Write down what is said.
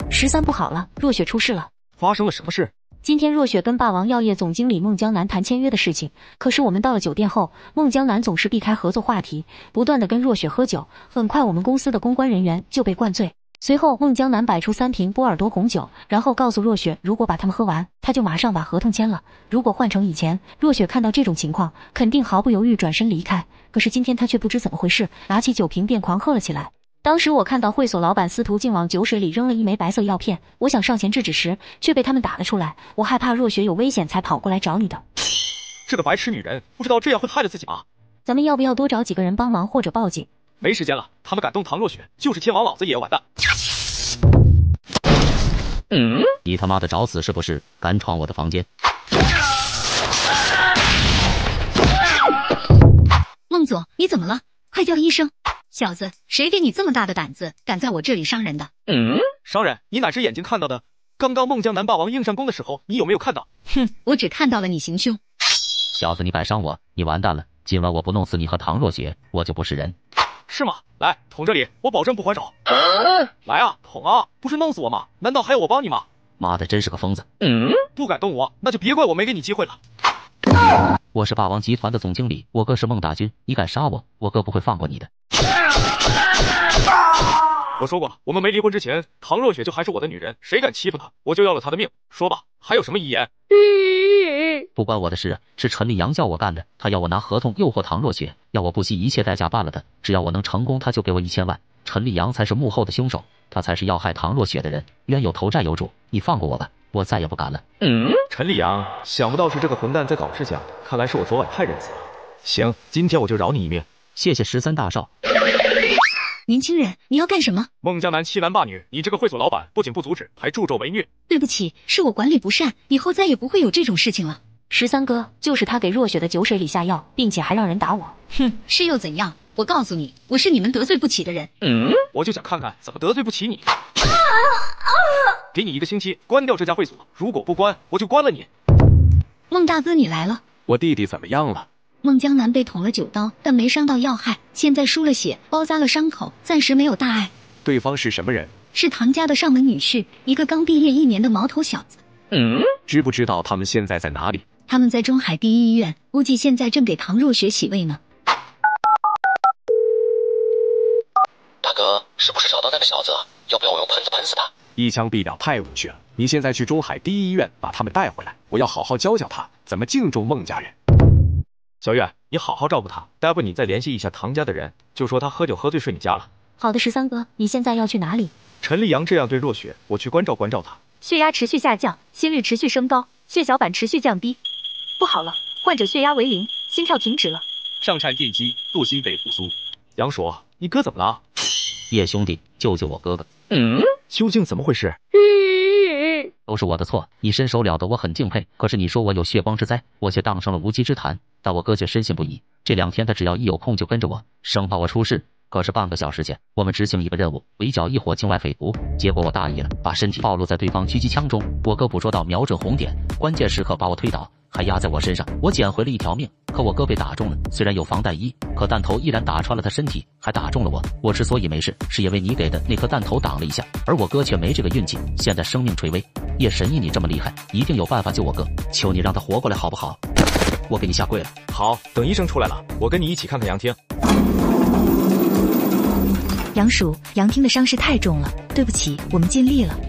13不好了，若雪出事了。 发生了什么事？ 今天若雪跟霸王药业总经理孟江南谈签约的事情，可是我们到了酒店后，孟江南总是避开合作话题，不断的跟若雪喝酒。很快我们公司的公关人员就被灌醉。随后孟江南摆出3瓶波尔多红酒，然后告诉若雪，如果把他们喝完，他就马上把合同签了。如果换成以前，若雪看到这种情况，肯定毫不犹豫转身离开。可是今天他却不知怎么回事，拿起酒瓶便狂喝了起来。当时我看到会所老板司徒竟往酒水里扔了一枚白色药片，我想上前制止时，却被他们打了出来。我害怕若雪有危险才跑过来找你的。 这个白痴女人，不知道这样会害了自己吗？ 咱们要不要多找几个人帮忙或者报警？ 没时间了，他们敢动唐若雪，就是天王老子也要完蛋。 你他妈的找死是不是？敢闯我的房间！ 孟总，你怎么了？快叫医生！小子，谁给你这么大的胆子，敢在我这里伤人的？ 商人，你哪只眼睛看到的？刚刚孟江南霸王硬上弓的时候，你有没有看到？ 哼，我只看到了你行凶。 小子，你敢伤我，你完蛋了！今晚我不弄死你和唐若雪，我就不是人。 是吗？来，捅这里，我保证不还手。来啊，捅啊！不是弄死我吗？难道还要我帮你吗？ 妈的，真是个疯子！ 不敢动我，那就别怪我没给你机会了。 我是霸王集团的总经理，我哥是孟大军，你敢杀我，我哥不会放过你的。 我说过，我们没离婚之前，唐若雪就还是我的女人，谁敢欺负她，我就要了她的命。说吧，还有什么遗言？ 不关我的事啊，是陈立阳叫我干的，他要我拿合同诱惑唐若雪，要我不惜一切代价办了他，只要我能成功，他就给我1000万。陈立阳才是幕后的凶手，他才是要害唐若雪的人，冤有头债有主，你放过我吧，我再也不敢了。 陈立阳，想不到是这个混蛋在搞事情，看来是我昨晚太仁慈了。行，今天我就饶你一命。 谢谢13大少。 年轻人，你要干什么？ 孟江南欺男霸女，你这个会所老板不仅不阻止，还助纣为虐。 对不起，是我管理不善，以后再也不会有这种事情了。 13哥，就是他给若雪的酒水里下药，并且还让人打我。 哼，是又怎样？我告诉你，我是你们得罪不起的人。 我就想看看怎么得罪不起你。给你1个星期关掉这家会所，如果不关，我就关了你。 孟大哥，你来了。 我弟弟怎么样了？ 孟江南被捅了9刀，但没伤到要害，现在输了血，包扎了伤口，暂时没有大碍。 对方是什么人？ 是唐家的上门女婿，一个刚毕业1年的毛头小子。 知不知道他们现在在哪里？ 他们在中海第一医院，估计现在正给唐若雪洗胃呢。 大哥，是不是找到那个小子了？要不要我用喷子喷死他？ 一枪毙掉太委屈了，你现在去中海第一医院把他们带回来，我要好好教教他怎么敬重孟家人。 小月，你好好照顾他，待会你再联系一下唐家的人，就说他喝酒喝醉睡你家了。 好的，13哥，你现在要去哪里？ 陈立阳这样对若雪，我去关照关照他。 血压持续下降，心率持续升高，血小板持续降低。不好了，患者血压为0，心跳停止了。 上颤电击，剁心肺复苏。杨叔，你哥怎么了？ 叶兄弟，救救我哥哥！ 究竟怎么回事？ 都是我的错，你身手了得，我很敬佩。可是你说我有血光之灾，我却当成了无稽之谈。但我哥却深信不疑。这2天他只要一有空就跟着我，生怕我出事。可是半个小时前，我们执行一个任务，围剿一伙境外匪徒，结果我大意了，把身体暴露在对方狙击枪中。我哥捕捉到瞄准红点，关键时刻把我推倒，还压在我身上，我捡回了1条命。可我哥被打中了，虽然有防弹衣，可弹头依然打穿了他身体，还打中了我。我之所以没事，是因为你给的那颗弹头挡了一下，而我哥却没这个运气，现在生命垂危。叶神医，你这么厉害，一定有办法救我哥，求你让他活过来好不好？我给你下跪了。 好，等医生出来了，我跟你一起看看杨听。 杨叔，杨听的伤势太重了，对不起，我们尽力了。